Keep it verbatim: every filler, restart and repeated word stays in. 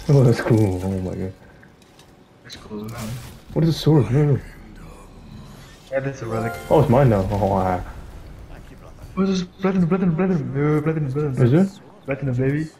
Oh, that's cool. Oh my god. That's cool. What is a sword? No, no. Yeah, that's a relic. Oh, it's mine now. Oh, wow. What is this? Platinum, platinum, platinum, uh, platinum, platinum. Is it? Platinum, baby.